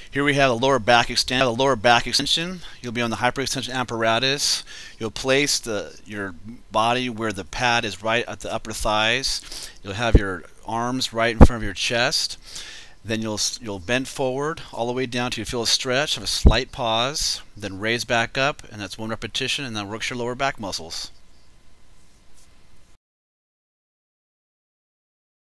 Here we have a lower back extension. You'll be on the hyperextension apparatus. You'll place your body where the pad is right at the upper thighs. You'll have your arms right in front of your chest. Then you'll bend forward all the way down till you feel a stretch, have a slight pause, then raise back up, and that's one repetition, and that works your lower back muscles.